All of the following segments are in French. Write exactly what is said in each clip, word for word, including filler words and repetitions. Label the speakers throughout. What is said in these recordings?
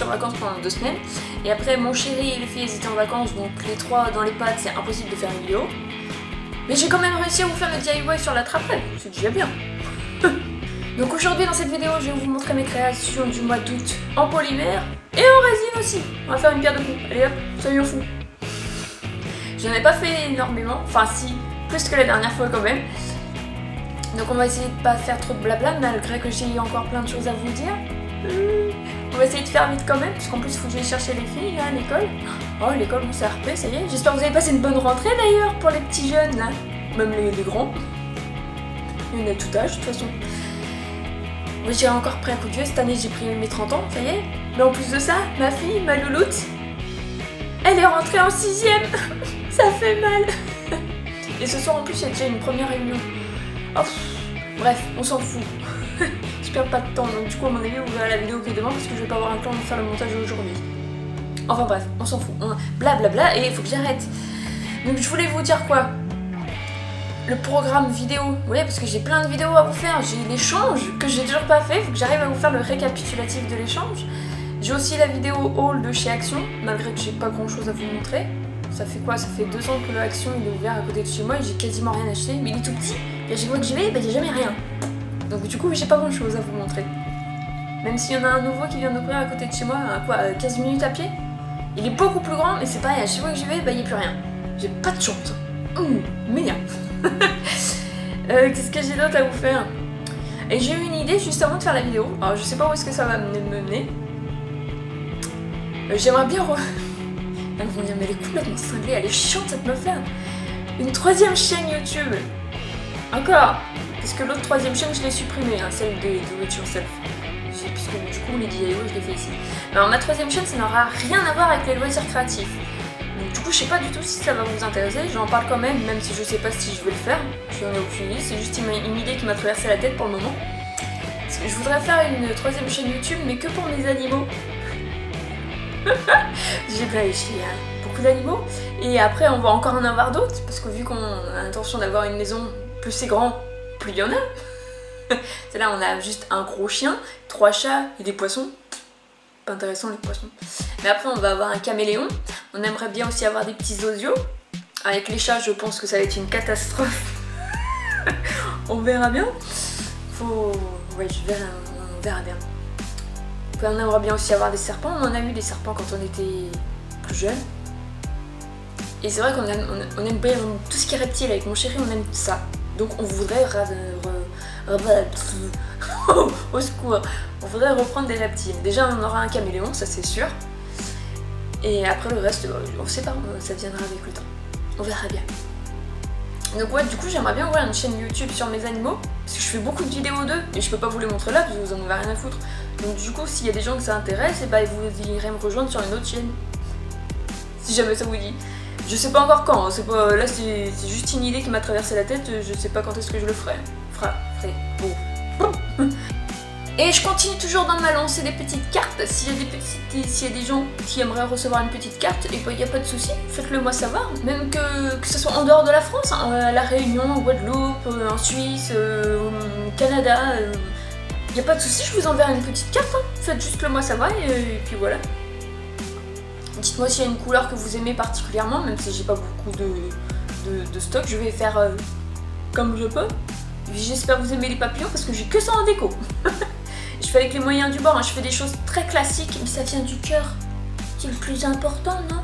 Speaker 1: en vacances pendant deux semaines. Et après, mon chéri et les filles étaient en vacances, donc les trois dans les pattes, c'est impossible de faire une vidéo. Mais j'ai quand même réussi à vous faire le D I Y sur la trapèze, c'est déjà bien. Donc aujourd'hui dans cette vidéo, je vais vous montrer mes créations du mois d'août en polymère et en résine aussi. On va faire une pierre de coups. Allez hop, soyons fous. J'en ai pas fait énormément, enfin si, plus que la dernière fois quand même. Donc on va essayer de pas faire trop de blabla malgré que j'ai encore plein de choses à vous dire. On va essayer de faire vite quand même, parce qu'en plus il faut que j'aille chercher les filles là, à l'école. Oh l'école, bon c'est R P, ça y est. J'espère que vous avez passé une bonne rentrée d'ailleurs pour les petits jeunes là. Même les, les grands. Il y en a tout âge de toute façon. Moi j'ai encore pris un coup de vieux, cette année j'ai pris mes trente ans, ça y est. Mais en plus de ça, ma fille, ma louloute, elle est rentrée en sixième. Ça fait mal. Et ce soir en plus il y a déjà une première réunion. Oh, bref, on s'en fout. Je perds pas de temps, donc du coup à mon avis vous verrez la vidéo qui est demain parce que je vais pas avoir un temps de faire le montage aujourd'hui. Enfin bref, on s'en fout. Blablabla, bla bla, et il faut que j'arrête. Donc je voulais vous dire quoi? Le programme vidéo, vous voyez, parce que j'ai plein de vidéos à vous faire. J'ai l'échange que j'ai toujours pas fait, il faut que j'arrive à vous faire le récapitulatif de l'échange. J'ai aussi la vidéo haul de chez Action, malgré que j'ai pas grand chose à vous montrer. Ça fait quoi? Ça fait deux ans que le Action il est ouvert à côté de chez moi et j'ai quasiment rien acheté, mais il est tout petit. Et à chaque fois que j'y vais, bah, il n'y a jamais rien. Donc du coup j'ai pas grand chose à vous montrer. Même s'il y en a un nouveau qui vient d'ouvrir à côté de chez moi, à quoi, quinze minutes à pied. Il est beaucoup plus grand, mais c'est pareil, à chaque fois que j'y vais, bah il n'y a plus rien. J'ai pas de chance. Mmh, mais bien. euh, Qu'est-ce que j'ai d'autre à vous faire? Et j'ai eu une idée juste avant de faire la vidéo. Alors je sais pas où est-ce que ça va me mener. Euh, J'aimerais bien re... Elles vont dire mais elle est complètement cinglée, elle est chiante cette meuf là. Une troisième chaîne YouTube. Encore. Parce que l'autre troisième chaîne je l'ai supprimée, hein, celle de Do It Yourself. Puisque du coup les D I Y je l'ai fait ici. Alors ma troisième chaîne ça n'aura rien à voir avec les loisirs créatifs. Donc du coup je sais pas du tout si ça va vous intéresser, j'en parle quand même, même si je sais pas si je vais le faire. Je n'en ai aucune idée, c'est juste une, une idée qui m'a traversé la tête pour le moment. Parce que je voudrais faire une troisième chaîne YouTube mais que pour mes animaux. J'ai réfléchi à beaucoup d'animaux et après on va encore en avoir d'autres parce que vu qu'on a l'intention d'avoir une maison, plus c'est grand, plus il y en a. C'est là on a juste un gros chien, trois chats et des poissons. Pas intéressant les poissons. Mais après on va avoir un caméléon. On aimerait bien aussi avoir des petits osios. Avec les chats je pense que ça va être une catastrophe. On verra bien. Faut... Ouais je verrai, on verra bien. On aimerait bien aussi avoir des serpents, on en a eu des serpents quand on était plus jeune. Et c'est vrai qu'on aime, on aime bien tout ce qui est reptile, avec mon chéri on aime ça. Donc on voudrait... Au secours. On voudrait reprendre des reptiles. Déjà on aura un caméléon, ça c'est sûr. Et après le reste, on sait pas, ça viendra avec le temps. On verra bien. Donc ouais, du coup j'aimerais bien ouvrir une chaîne YouTube sur mes animaux. Parce que je fais beaucoup de vidéos d'eux et je peux pas vous les montrer là parce que vous en avez rien à foutre. Donc du coup s'il y a des gens que ça intéresse, et bah vous irez me rejoindre sur une autre chaîne. Si jamais ça vous dit. Je sais pas encore quand, c'est pas, là c'est juste une idée qui m'a traversé la tête, je sais pas quand est-ce que je le ferai. Fera, ferai, bon. Et je continue toujours dans ma lancée des petites cartes. S'il y a des petites, s'il y a des gens qui aimeraient recevoir une petite carte, et bah il n'y a pas de souci, faites-le moi savoir. Même que, que ce soit en dehors de la France, hein, à La Réunion, en Guadeloupe, euh, en Suisse, euh, au Canada, il euh, n'y a pas de souci, je vous enverrai une petite carte. Hein. Faites juste le moi savoir et, et puis voilà. Dites-moi s'il y a une couleur que vous aimez particulièrement, même si j'ai pas beaucoup de, de, de stock, je vais faire euh, comme je peux. J'espère que vous aimez les papillons parce que j'ai que ça en déco. Je fais avec les moyens du bord, hein. Je fais des choses très classiques, mais ça vient du cœur, qui est le plus important, non?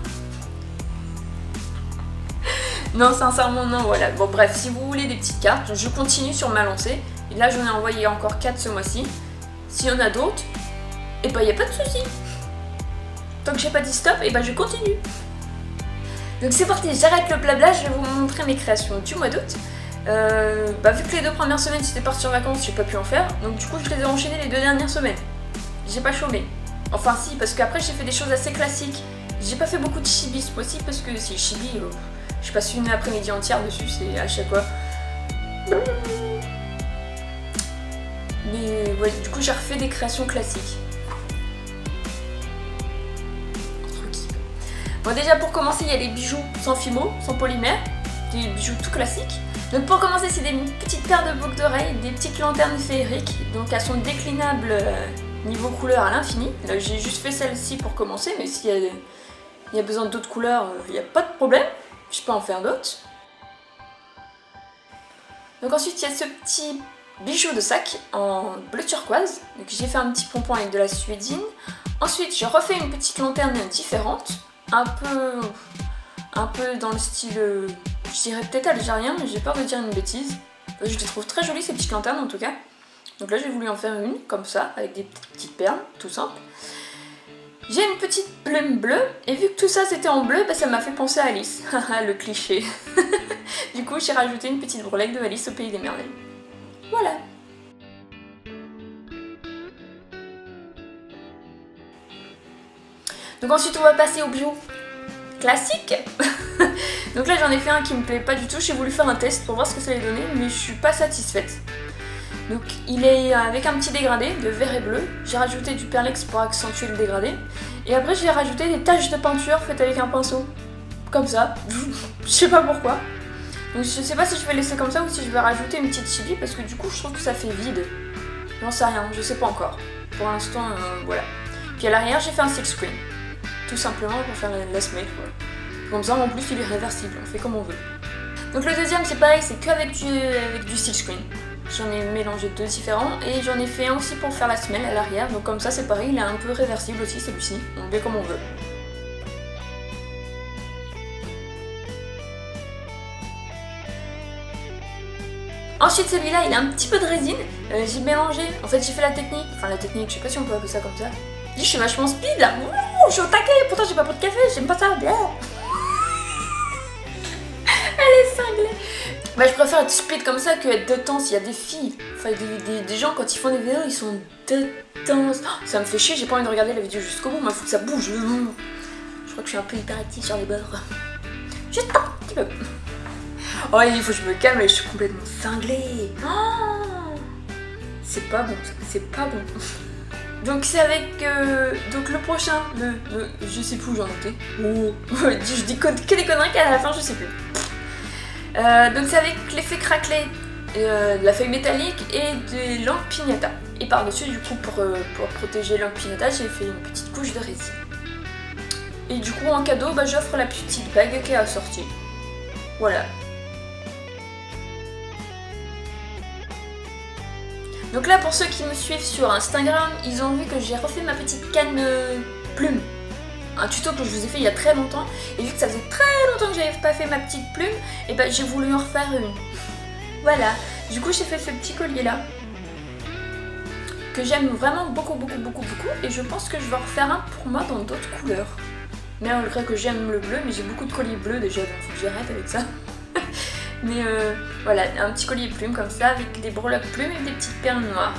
Speaker 1: Non, sincèrement, non, voilà. Bon, bref, si vous voulez des petites cartes, je continue sur ma lancée. Et là, j'en ai envoyé encore quatre ce mois-ci. S'il y en a d'autres, et bah, il n'y a pas de souci. Tant que j'ai pas dit stop, et bah, je continue. Donc, c'est parti, j'arrête le blabla, je vais vous montrer mes créations du mois d'août. Euh, bah, vu que les deux premières semaines c'était parti en vacances, j'ai pas pu en faire, donc du coup je les ai enchaînées les deux dernières semaines. J'ai pas chômé. Enfin si, parce qu'après j'ai fait des choses assez classiques. J'ai pas fait beaucoup de chibi ce mois-ci parce que c'est chibi, euh, je passe une après-midi entière dessus, c'est à chaque fois. Mais ouais, du coup j'ai refait des créations classiques. Bon déjà pour commencer il y a les bijoux sans fimo, sans polymère, des bijoux tout classiques. Donc pour commencer c'est des petites paires de boucles d'oreilles, des petites lanternes féeriques, donc elles sont déclinables niveau couleur à l'infini. Là j'ai juste fait celle-ci pour commencer, mais s'il y a, il y a besoin d'autres couleurs, il n'y a pas de problème, je peux en faire d'autres. Donc ensuite il y a ce petit bijou de sac en bleu turquoise, donc j'ai fait un petit pompon avec de la suédine. Ensuite je refais une petite lanterne différente, un peu, un peu dans le style, je dirais peut-être algérien, mais j'ai peur de dire une bêtise. Je les trouve très jolies ces petites lanternes en tout cas. Donc là j'ai voulu en faire une comme ça, avec des petites perles, tout simple. J'ai une petite plume bleue, et vu que tout ça c'était en bleu, bah, ça m'a fait penser à Alice. Haha, le cliché. Du coup j'ai rajouté une petite broulette de Alice au Pays des Merveilles. Voilà. Donc ensuite on va passer au bijoux classique. Donc là j'en ai fait un qui me plaît pas du tout, j'ai voulu faire un test pour voir ce que ça allait donner, mais je suis pas satisfaite. Donc il est avec un petit dégradé de vert et bleu, j'ai rajouté du perlex pour accentuer le dégradé, et après j'ai rajouté des taches de peinture faites avec un pinceau, comme ça, je sais pas pourquoi. Donc je sais pas si je vais laisser comme ça ou si je vais rajouter une petite chibi, parce que du coup je trouve que ça fait vide. J'en sais rien, je sais pas encore. Pour l'instant, euh, voilà. Puis à l'arrière j'ai fait un silk screen, tout simplement pour faire la semelle, quoi. Comme ça en plus il est réversible, on fait comme on veut. Donc le deuxième c'est pareil, c'est qu'avec du, avec du silk screen. J'en ai mélangé deux différents et j'en ai fait un aussi pour faire la semelle à l'arrière. Donc comme ça c'est pareil, il est un peu réversible aussi celui-ci, on le fait comme on veut. Ensuite celui-là il a un petit peu de résine, euh, j'ai mélangé, en fait j'ai fait la technique, enfin la technique, je sais pas si on peut appeler ça comme ça. Je dis je suis vachement speed là, ouh, je suis au taquet, pourtant j'ai pas pris de café, j'aime pas ça, bien. Elle est cinglée. Bah je préfère être speed comme ça que être détense, il y a des filles, enfin des, des, des gens quand ils font des vidéos ils sont détenses. Oh, ça me fait chier, j'ai pas envie de regarder la vidéo jusqu'au bout, mais il faut que ça bouge. Je crois que je suis un peu hyperactive sur les bords. Juste un petit peu. Oh il faut que je me calme et je suis complètement cinglée. Oh, c'est pas bon, c'est pas bon. Donc c'est avec euh, donc le prochain, le, le je sais plus où j'en étais. Oh, je dis que, que des conneries qu'à la fin je sais plus. Euh, donc c'est avec l'effet craquelé euh, de la feuille métallique et des lampes pignata. Et par dessus du coup pour, euh, pour protéger lampes pignata j'ai fait une petite couche de résine. Et du coup en cadeau bah, j'offre la petite bague qui est assortie. Voilà. Donc là pour ceux qui me suivent sur Instagram, ils ont vu que j'ai refait ma petite canne euh, plume. Un tuto que je vous ai fait il y a très longtemps, et vu que ça faisait très longtemps que j'avais pas fait ma petite plume, et ben j'ai voulu en refaire une. Voilà, du coup j'ai fait ce petit collier là, que j'aime vraiment beaucoup beaucoup beaucoup beaucoup, et je pense que je vais en refaire un pour moi dans d'autres couleurs. Mais malgré que j'aime le bleu, mais j'ai beaucoup de colliers bleus déjà, donc faut que j'arrête avec ça. Mais euh, voilà, un petit collier plume comme ça, avec des breloques plumes et des petites perles noires.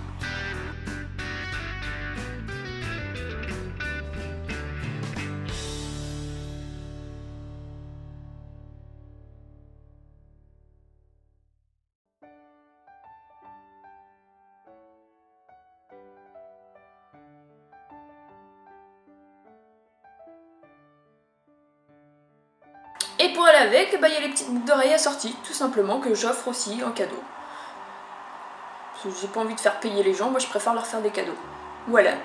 Speaker 1: Et pour aller avec, bah, il y a les petites boucles d'oreilles assorties, tout simplement, que j'offre aussi en cadeau. Parce que j'ai pas envie de faire payer les gens, moi je préfère leur faire des cadeaux. Voilà.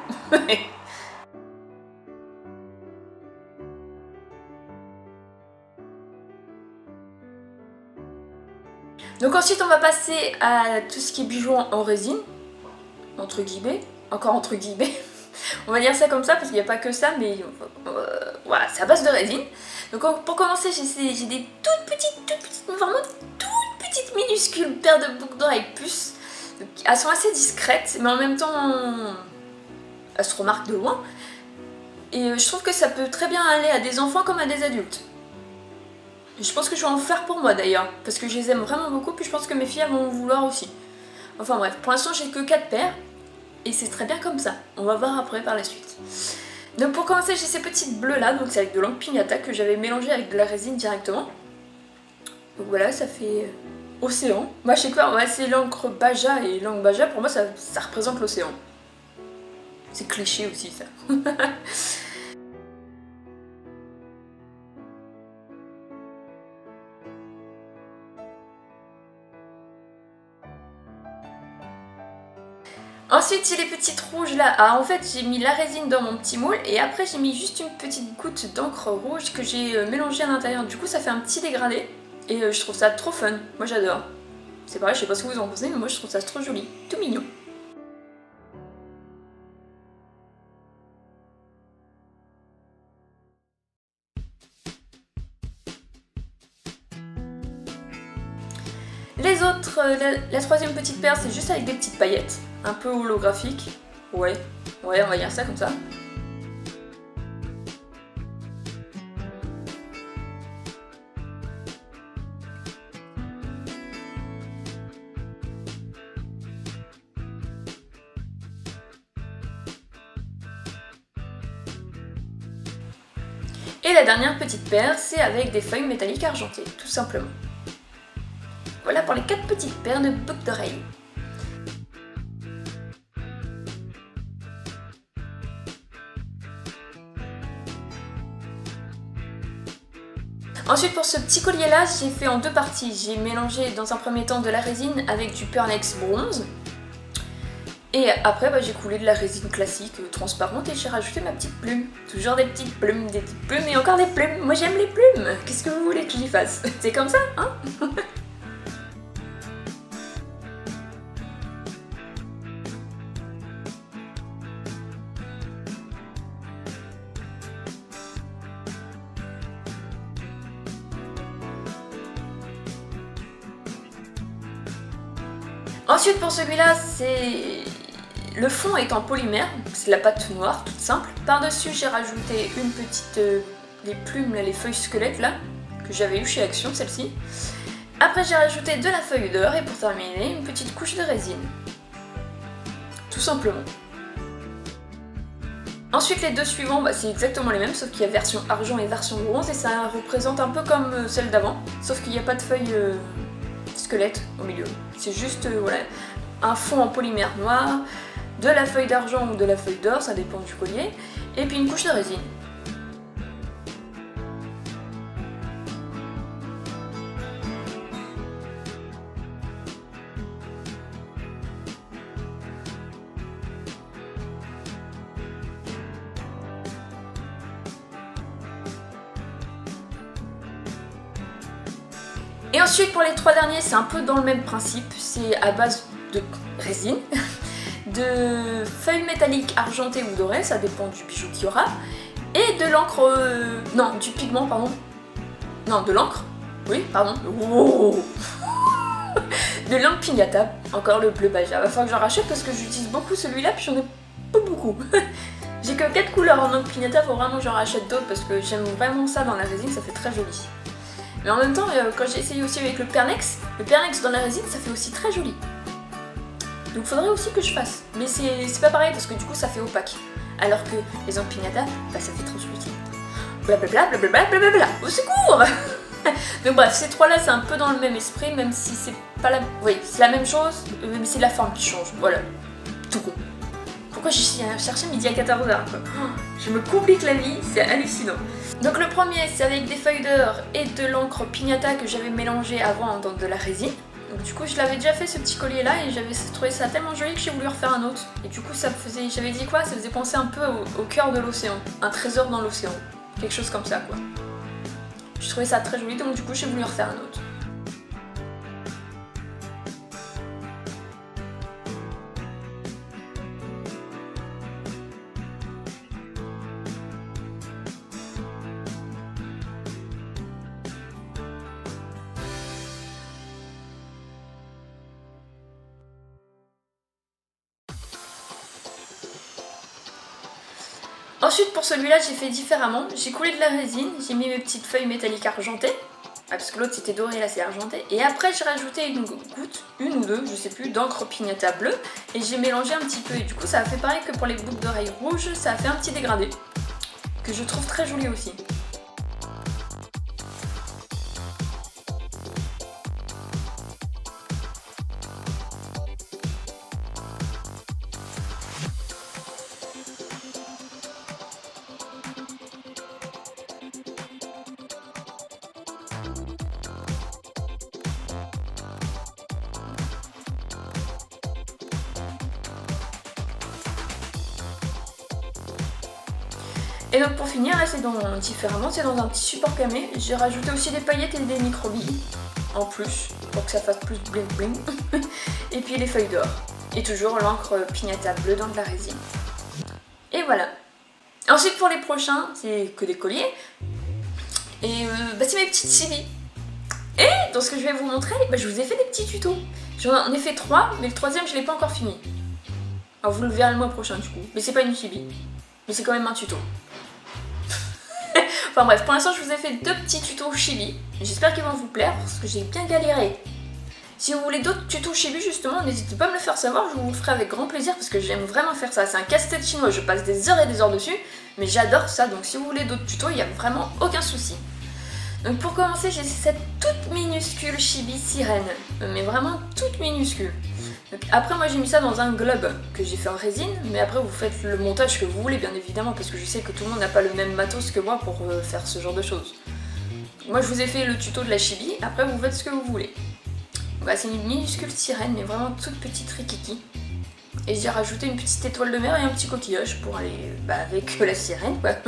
Speaker 1: Donc ensuite on va passer à tout ce qui est bijoux en résine, entre guillemets, encore entre guillemets. On va dire ça comme ça parce qu'il n'y a pas que ça, mais euh, voilà, c'est à base de résine. Donc pour commencer, j'ai des toutes petites, toutes petites, vraiment toutes petites minuscules paires de boucles d'oreilles puces. Donc, elles sont assez discrètes, mais en même temps, elles se remarquent de loin. Et je trouve que ça peut très bien aller à des enfants comme à des adultes. Je pense que je vais en faire pour moi d'ailleurs, parce que je les aime vraiment beaucoup, puis je pense que mes filles vont en vouloir aussi. Enfin bref, pour l'instant j'ai que quatre paires. Et c'est très bien comme ça, on va voir après par la suite. Donc pour commencer j'ai ces petites bleues là, donc c'est avec de l'encre pignata que j'avais mélangé avec de la résine directement. Donc voilà, ça fait océan. Moi je sais quoi, ouais, c'est l'encre Baja, et l'encre Baja pour moi ça, ça représente l'océan. C'est cliché aussi ça. Ensuite j'ai les petites rouges là. Ah en fait j'ai mis la résine dans mon petit moule et après j'ai mis juste une petite goutte d'encre rouge que j'ai euh, mélangée à l'intérieur. Du coup ça fait un petit dégradé et euh, je trouve ça trop fun. Moi j'adore. C'est pareil, je sais pas ce que vous en pensez mais moi je trouve ça trop joli, tout mignon. Les autres, euh, la, la troisième petite paire c'est juste avec des petites paillettes, un peu holographiques. Ouais, ouais on va dire ça comme ça. Et la dernière petite paire, c'est avec des feuilles métalliques argentées, tout simplement. Voilà pour les quatre petites paires de boucles d'oreilles. Ensuite pour ce petit collier là, j'ai fait en deux parties. J'ai mélangé dans un premier temps de la résine avec du Pearnex bronze. Et après bah, j'ai coulé de la résine classique euh, transparente et j'ai rajouté ma petite plume. Toujours des petites plumes, des petites plumes et encore des plumes. Moi j'aime les plumes. Qu'est-ce que vous voulez que j'y fasse? C'est comme ça, hein? Ensuite pour celui-là, c'est... Le fond est en polymère, c'est de la pâte noire, toute simple. Par-dessus, j'ai rajouté une petite... Euh, les plumes, là, les feuilles squelettes, là, que j'avais eu chez Action, celle-ci. Après, j'ai rajouté de la feuille d'or et pour terminer, une petite couche de résine. Tout simplement. Ensuite, les deux suivants, bah, c'est exactement les mêmes, sauf qu'il y a version argent et version bronze, et ça représente un peu comme euh, celle d'avant, sauf qu'il n'y a pas de feuille... Euh... squelette au milieu. C'est juste euh, voilà, un fond en polymère noir, de la feuille d'argent ou de la feuille d'or, ça dépend du collier, et puis une couche de résine. Et ensuite pour les trois derniers, c'est un peu dans le même principe, c'est à base de résine, de feuilles métalliques argentées ou dorées, ça dépend du bijou qu'il y aura, et de l'encre... Euh, non, du pigment, pardon. Non, de l'encre. Oui, pardon. Wow. De l'encre pignata, encore le bleu baja. Va falloir que j'en rachète parce que j'utilise beaucoup celui-là, puis j'en ai pas beaucoup. J'ai que quatre couleurs en encre pignata, faut vraiment que j'en rachète d'autres parce que j'aime vraiment ça dans la résine, ça fait très joli. Mais en même temps, euh, quand j'ai essayé aussi avec le Pearnex, le Pearnex dans la résine, ça fait aussi très joli. Donc faudrait aussi que je fasse. Mais c'est pas pareil parce que du coup ça fait opaque. Alors que les encres pignata, bah ça fait translucide. Blablabla, blablabla, blablabla. Au secours. Donc bref, ces trois-là, c'est un peu dans le même esprit, même si c'est pas la... Oui, c'est la même chose, mais c'est la forme qui change. Voilà. Tout con. Pourquoi j'ai cherché midi à quatorze heures quoi. Je me complique la vie, c'est hallucinant. Donc le premier, c'est avec des feuilles d'or et de l'encre pignata que j'avais mélangé avant dans de la résine. Donc du coup, je l'avais déjà fait ce petit collier là et j'avais trouvé ça tellement joli que j'ai voulu refaire un autre. Et du coup, ça me faisait, j'avais dit quoi? Ça faisait penser un peu au, au cœur de l'océan, un trésor dans l'océan, quelque chose comme ça quoi. Je trouvais ça très joli donc du coup, j'ai voulu refaire un autre. Ensuite pour celui-là j'ai fait différemment, j'ai coulé de la résine, j'ai mis mes petites feuilles métalliques argentées, ah, parce que l'autre c'était doré, là c'est argenté, et après j'ai rajouté une goutte, une ou deux, je sais plus, d'encre pignata bleue, et j'ai mélangé un petit peu, et du coup ça a fait pareil que pour les boucles d'oreilles rouges, ça a fait un petit dégradé, que je trouve très joli aussi. Et donc pour finir, là c'est dans différemment, c'est dans un petit support camé. J'ai rajouté aussi des paillettes et des microbilles en plus pour que ça fasse plus bling bling. Et puis les feuilles d'or. Et toujours l'encre pignata bleue dans de la résine. Et voilà. Ensuite pour les prochains, c'est que des colliers. Et euh, bah, c'est mes petites chibis. Et dans ce que je vais vous montrer, bah, je vous ai fait des petits tutos. J'en ai fait trois, mais le troisième je l'ai pas encore fini. Alors vous le verrez le mois prochain du coup. Mais c'est pas une chibi. Mais c'est quand même un tuto. Enfin bref, pour l'instant je vous ai fait deux petits tutos chibi. J'espère qu'ils vont vous plaire parce que j'ai bien galéré. Si vous voulez d'autres tutos chibi justement, n'hésitez pas à me le faire savoir, je vous le ferai avec grand plaisir parce que j'aime vraiment faire ça. C'est un casse-tête chinois, je passe des heures et des heures dessus, mais j'adore ça, donc si vous voulez d'autres tutos, il n'y a vraiment aucun souci. Donc pour commencer, j'ai cette toute minuscule chibi sirène, mais vraiment toute minuscule. Donc après moi j'ai mis ça dans un globe que j'ai fait en résine, mais après vous faites le montage que vous voulez bien évidemment parce que je sais que tout le monde n'a pas le même matos que moi pour euh, faire ce genre de choses. Moi je vous ai fait le tuto de la chibi, après vous faites ce que vous voulez. Bah, c'est une minuscule sirène mais vraiment toute petite rikiki. Et j'ai rajouté une petite étoile de mer et un petit coquillage pour aller bah, avec la sirène quoi.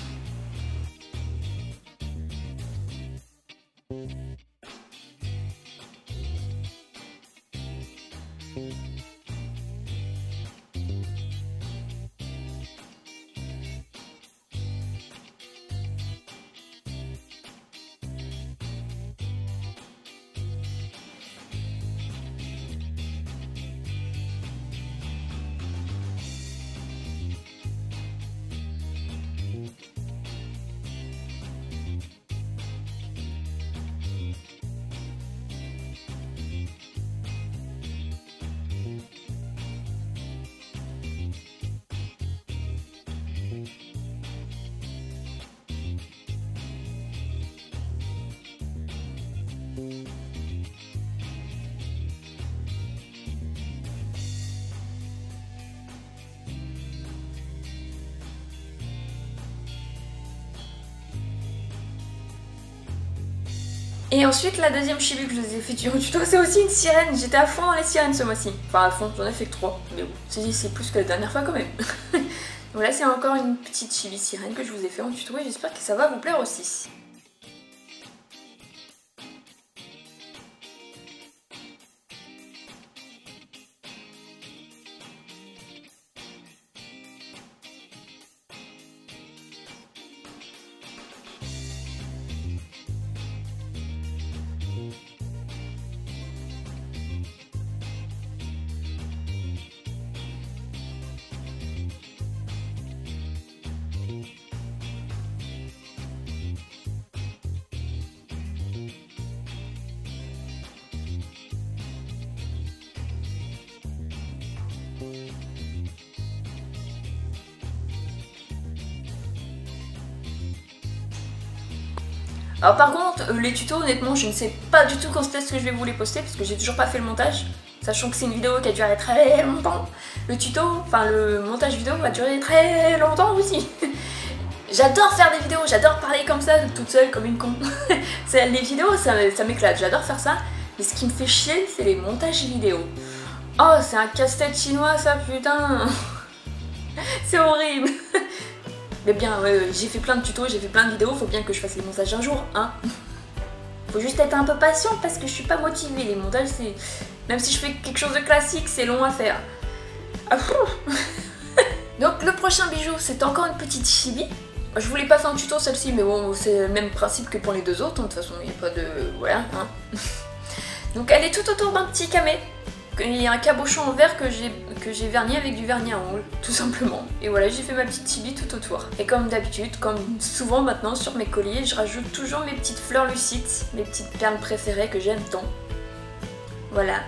Speaker 1: Et ensuite la deuxième chibi que je vous ai fait du tuto, c'est aussi une sirène. J'étais à fond dans les sirènes ce mois-ci. Enfin à fond, j'en ai fait que trois. Mais bon, c'est plus que la dernière fois quand même. Donc là c'est encore une petite chibi sirène que je vous ai fait en tuto et j'espère que ça va vous plaire aussi. Alors par contre, les tutos, honnêtement, je ne sais pas du tout quand est-ce que je vais vous les poster parce que j'ai toujours pas fait le montage, sachant que c'est une vidéo qui a duré très longtemps. Le tuto, enfin le montage vidéo va durer très longtemps aussi. J'adore faire des vidéos, j'adore parler comme ça, toute seule, comme une con. Les vidéos, ça, ça m'éclate, j'adore faire ça. Mais ce qui me fait chier, c'est les montages vidéo. Oh, c'est un casse-tête chinois ça, putain. C'est horrible. Mais bien, ouais, j'ai fait plein de tutos, j'ai fait plein de vidéos, faut bien que je fasse les montages un jour, hein. Faut juste être un peu patient parce que je suis pas motivée. Les montages, c'est... Même si je fais quelque chose de classique, c'est long à faire. Ah, donc le prochain bijou, c'est encore une petite chibi. Je voulais pas faire un tuto celle-ci, mais bon, c'est le même principe que pour les deux autres, hein. De toute façon, il n'y a pas de... Voilà, hein. Donc elle est tout autour d'un petit camé. Il y a un cabochon en verre que j'ai que j'ai verni avec du vernis à ongles, tout simplement. Et voilà, j'ai fait ma petite chibi tout autour. Et comme d'habitude, comme souvent maintenant sur mes colliers, je rajoute toujours mes petites fleurs lucides, mes petites perles préférées que j'aime tant. Voilà.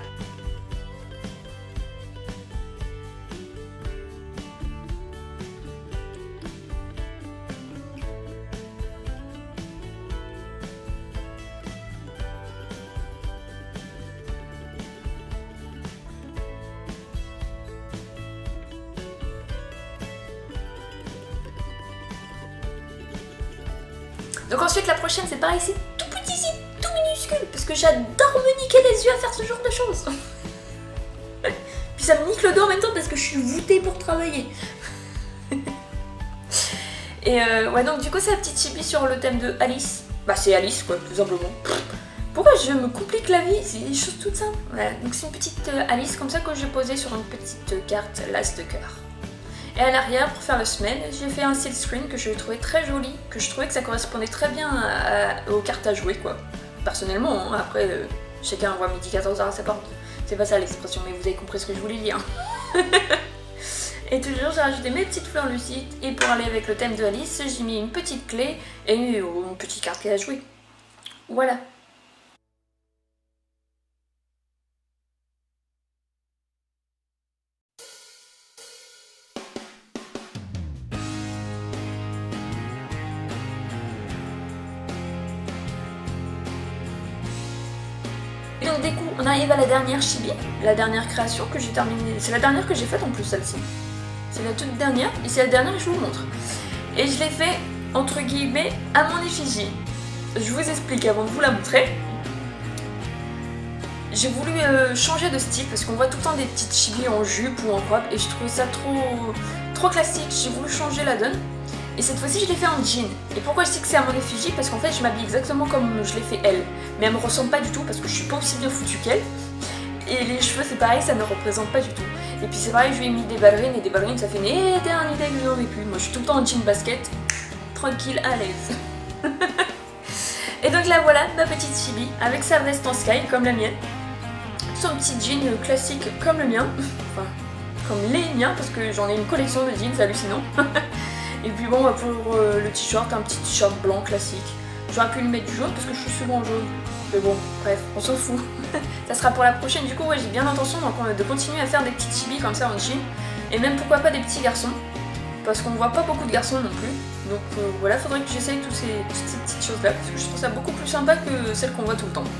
Speaker 1: Donc ensuite la prochaine c'est pareil, c'est tout petit, c'est tout minuscule, parce que j'adore me niquer les yeux à faire ce genre de choses. Puis ça me nique le dos en même temps parce que je suis voûtée pour travailler. Et euh, ouais, donc du coup c'est la petite chibi sur le thème de Alice. Bah c'est Alice quoi, tout simplement. Pourquoi je me complique la vie? C'est des choses toutes simples. Voilà, donc c'est une petite euh, Alice comme ça que j'ai posée sur une petite carte l'as de cœur. Et à l'arrière, pour faire le semelle, j'ai fait un seal screen que je trouvais très joli, que je trouvais que ça correspondait très bien à, à, aux cartes à jouer quoi. Personnellement, hein, après euh, chacun voit midi quatorze heures à sa porte. C'est pas ça l'expression, mais vous avez compris ce que je voulais dire. Et toujours j'ai rajouté mes petites fleurs lucides et pour aller avec le thème de Alice, j'ai mis une petite clé et une petite carte à jouer. Voilà. Et donc du coup, on arrive à la dernière chibi, la dernière création que j'ai terminée. C'est la dernière que j'ai faite en plus, celle-ci. C'est la toute dernière, et c'est la dernière que je vous montre. Et je l'ai fait, entre guillemets, à mon effigie. Je vous explique avant de vous la montrer. J'ai voulu euh, changer de style, parce qu'on voit tout le temps des petites chibis en jupe ou en robe, et je trouvais ça trop, trop classique. J'ai voulu changer la donne. Et cette fois-ci, je l'ai fait en jean. Et pourquoi je dis que c'est à mon effigie? Parce qu'en fait, je m'habille exactement comme je l'ai fait elle. Mais elle me ressemble pas du tout, parce que je suis pas aussi bien foutue qu'elle. Et les cheveux, c'est pareil, ça me représente pas du tout. Et puis c'est pareil, je lui ai mis des ballerines, et des ballerines, ça fait une éternité que je n'en ai plus. Moi, je suis tout le temps en jean basket, tranquille, à l'aise. Et donc là, voilà, ma petite chibi, avec sa veste en sky, comme la mienne. Son petit jean classique, comme le mien. Enfin, comme les miens, parce que j'en ai une collection de jeans, c'est hallucinant. Et puis bon, pour euh, le t-shirt, un petit t-shirt blanc classique. J'aurais pu lui mettre du jaune parce que je suis souvent jaune. Mais bon, bref, on s'en fout. Ça sera pour la prochaine. Du coup, ouais, j'ai bien l'intention de continuer à faire des petites chibis comme ça en jean. Et même pourquoi pas des petits garçons. Parce qu'on voit pas beaucoup de garçons non plus. Donc euh, voilà, faudrait que j'essaye toutes ces, toutes ces petites choses là. Parce que je trouve ça beaucoup plus sympa que celles qu'on voit tout le temps.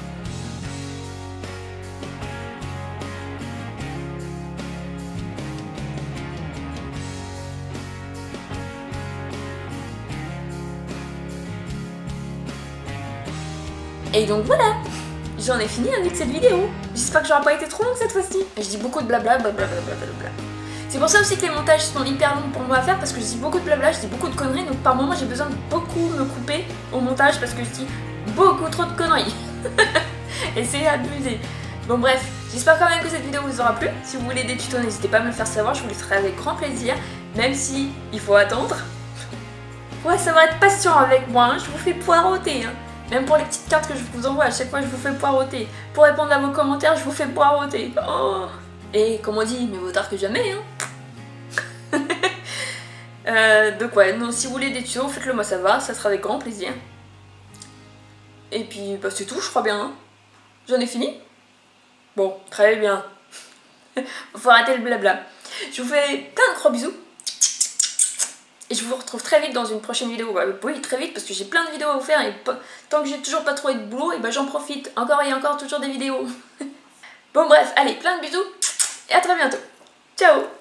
Speaker 1: Et donc voilà, j'en ai fini avec cette vidéo. J'espère que j'aurai pas été trop longue cette fois-ci. Je dis beaucoup de blabla, blablabla, blablabla. C'est pour ça aussi que les montages sont hyper longs pour moi à faire, parce que je dis beaucoup de blabla, je dis beaucoup de conneries, donc par moment j'ai besoin de beaucoup me couper au montage parce que je dis beaucoup trop de conneries. Et c'est abusé. Bon bref, j'espère quand même que cette vidéo vous aura plu. Si vous voulez des tutos, n'hésitez pas à me le faire savoir, je vous laisserai avec grand plaisir, même si il faut attendre. Ouais, ça va être patient avec moi, hein. Je vous fais poireauter. Hein. Même pour les petites cartes que je vous envoie, à chaque fois je vous fais poireauter. Pour répondre à vos commentaires, je vous fais poireauter. Oh. Et comme on dit, mieux vaut tard que jamais. Hein. euh, donc ouais, non, si vous voulez des tutos, faites-le moi, ça va, ça sera avec grand plaisir. Et puis bah, c'est tout, je crois bien. Hein. J'en ai fini. Bon, très bien. Faut arrêter le blabla. Je vous fais plein de gros bisous. Et je vous retrouve très vite dans une prochaine vidéo. Bah, oui, très vite, parce que j'ai plein de vidéos à vous faire et tant que j'ai toujours pas trouvé de boulot, et bah j'en profite. Encore et encore, toujours des vidéos. Bon bref, allez, plein de bisous et à très bientôt. Ciao!